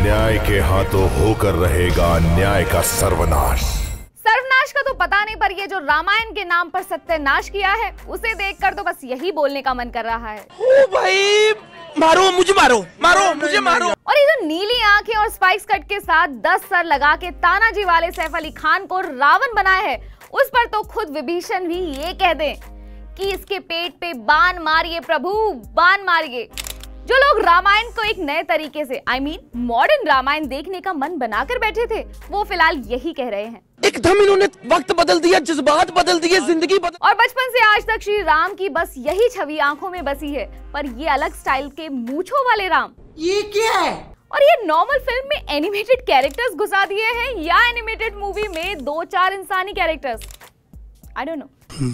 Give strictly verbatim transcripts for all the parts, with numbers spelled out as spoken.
न्याय के हाथों होकर रहेगा न्याय का सर्वनाश। सर्वनाश का तो पता नहीं, पर ये जो रामायण के नाम पर सत्यानाश किया है उसे देखकर तो बस यही बोलने का मन कर रहा है। ओ भाई, मारो मुझे, मारो मारो मुझे, मारो। और ये जो नीली आंखें और स्पाइक्स कट के साथ दस सर लगा के तानाजी वाले सैफ अली खान को रावण बनाया है, उस पर तो खुद विभीषण भी ये कह दें कि इसके पेट पे बाण मारिए प्रभु, बाण मारिए। जो लोग रामायण को एक नए तरीके से आई मीन मॉडर्न रामायण देखने का मन बनाकर बैठे थे, वो फिलहाल यही कह रहे हैं। एकदम इन्होंने वक्त बदल दिया, जज्बात बदल दिए, जिंदगी बदल। और बचपन से आज तक श्री राम की बस यही छवि आंखों में बसी है, पर ये अलग स्टाइल के मूंछों वाले राम, ये क्या है? और ये नॉर्मल फिल्म में एनिमेटेड कैरेक्टर्स घुसा दिए हैं या एनिमेटेड मूवी में दो चार इंसानी characters, I don't know.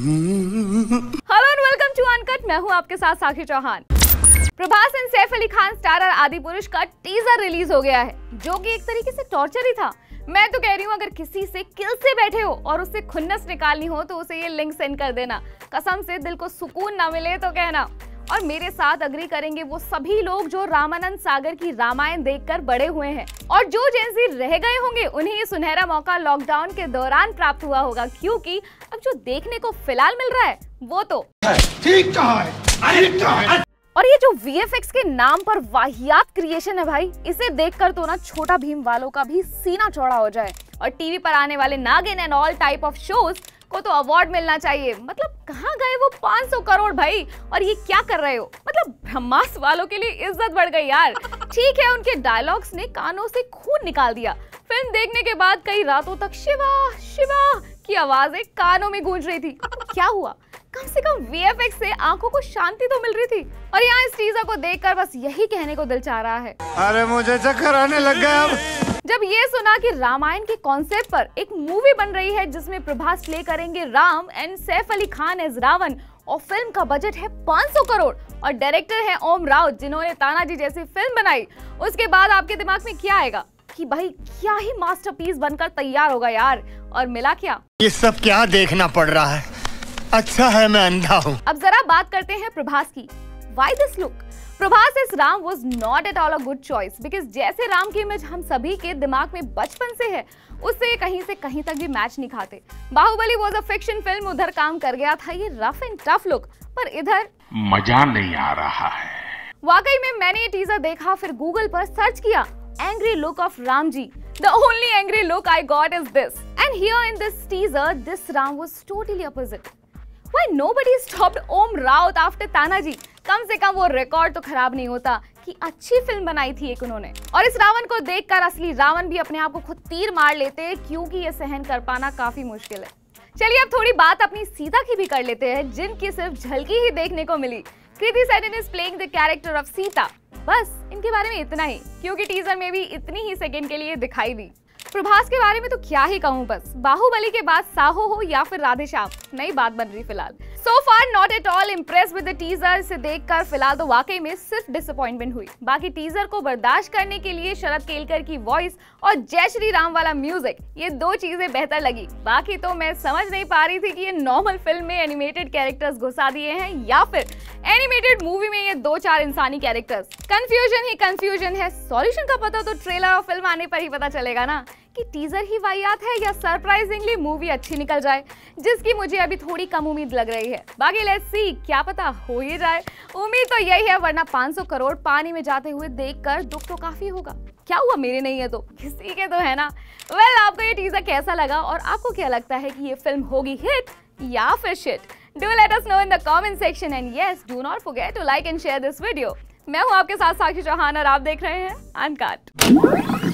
Hello and welcome to Uncut, मैं हूं आपके साथ Sakshi Chauhan. Prabhas and Saif Ali Khan starrer Adipurush का टीजर रिलीज हो गया है, जो कि एक तरीके से टॉर्चर ही था। मैं तो कह रही हूँ, अगर किसी से किल से बैठे हो और उससे खुन्नस निकालनी हो तो उसे ये लिंक सेंड कर देना। कसम से दिल को सुकून ना मिले तो कहना। और मेरे साथ अग्री करेंगे वो सभी लोग जो रामानंद सागर की रामायण देखकर बड़े हुए हैं, और जो जेंजी रह गए होंगे उन्हें ये सुनहरा मौका लॉकडाउन के दौरान प्राप्त हुआ होगा, क्योंकि अब जो देखने को फिलहाल मिल रहा है वो तो ठीक कहा है, ठीक कहा है। और ये जो वी एफ एक्स के नाम पर वाहियात क्रिएशन है भाई, इसे देखकर तो ना छोटा भीम वालों का भी सीना चौड़ा हो जाए। और टीवी पर आने वाले Naagin and all type of shows को तो अवार्ड मिलना चाहिए। मतलब कहाँ गए वो पाँच सौ करोड़ भाई, और ये क्या कर रहे हो? मतलब ब्रह्मास्त्र वालों के लिए इज्जत बढ़ गई यार। ठीक है, उनके डायलॉग्स ने कानों से खून निकाल दिया। फिल्म देखने के बाद कई रातों तक शिवा शिवा की आवाजें कानों में गूंज रही थी। क्या हुआ? कम से कम वी एफ एक्स से आंखों को शांति तो मिल रही थी। और यहाँ इस टीजर को देखकर बस यही कहने को दिल चाह रहा है, अरे मुझे चक्कर आने लग गया अब। जब ये सुना कि रामायण के कॉन्सेप्ट पर एक मूवी बन रही है जिसमें प्रभास प्ले करेंगे राम एंड सैफ अली खान एज रावण, और फिल्म का बजट है पाँच सौ करोड़ और डायरेक्टर है ओम राउत जिन्होंने तानाजी जैसी फिल्म बनाई, उसके बाद आपके दिमाग में क्या आएगा कि भाई क्या ही मास्टरपीस बनकर तैयार होगा यार। और मिला क्या? ये सब क्या देखना पड़ रहा है? अच्छा है मैं अंधा हूँ। अब जरा बात करते हैं प्रभास की। Why this look? प्रभास इस Ram was not at all a good choice because जैसे राम की इमेज हम सभी के दिमाग में बचपन से है, उससे कहीं से कहीं तक भी मैच नहीं खाते। Baahubali was a fiction film, उधर काम कर गया था ये रफ एंड टफ लुक, पर इधर मजा नहीं आ रहा है। वाकई में मैंने ये टीजर देखा, फिर गूगल पर सर्च किया angry look of Ram ji. The only angry look I got is this, and here in this teaser, this Ram was totally opposite. Why nobody stopped Om Raut after Tanaji? कम से कम वो रिकॉर्ड तो खराब नहीं होता कि अच्छी फिल्म बनाई थी एक उन्होंने। और इस रावण को देखकर असली रावण भी अपने आप को खुद तीर मार लेते, क्योंकि ये सहन कर पाना काफी मुश्किल है। चलिए अब थोड़ी बात अपनी सीता की भी कर लेते हैं, जिनकी सिर्फ झलकी ही देखने को मिली। Kriti Sanon is playing the character of Sita. बस इनके बारे में इतना ही, क्योंकि टीजर में भी इतनी ही सेकंड के लिए दिखाई दी। प्रभास के बारे में तो क्या ही कहूँ, बस बाहुबली के बाद साहो हो या फिर राधेश्याम, नई बात बन रही फिलहाल। So far not at all impress with the teaser. से देखकर फिलहाल तो वाकई में सिर्फ डिसअपॉइंटमेंट हुई। बाकी टीजर को बर्दाश्त करने के लिए शरद केलकर की वॉइस और जय श्री राम वाला म्यूजिक, ये दो चीजें बेहतर लगी। बाकी तो मैं समझ नहीं पा रही थी कि ये नॉर्मल फिल्म में एनिमेटेड कैरेक्टर्स घुसा दिए हैं या फिर एनिमेटेड मूवी में ये दो चार इंसानी कैरेक्टर्स। कंफ्यूजन ही कंफ्यूजन है। सॉल्यूशन का पता तो ट्रेलर और फिल्म आने पर ही पता चलेगा ना, कि टीजर ही वाहियात है या सरप्राइजिंगली मूवी अच्छी निकल जाए, जिसकी मुझे अभी थोड़ी कम उम्मीद लग रही है। बाकी लेट्स सी, क्या पता हो ही जाए। उम्मीद तो यही है, वरना पाँच सौ करोड़ पानी में जाते हुए देखकर दुख तो काफी होगा। क्या हुआ, मेरे नहीं है तो किसी के तो है ना। वेल well, आपको ये टीजर कैसा लगा और आपको क्या लगता है कि ये फिल्म होगी हिट या फिर shit? Do let us know in the comment section and yes, do not forget to like and share this video. मैं हूँ आपके साथ साक्षी चौहान और आप देख रहे हैं अनकट।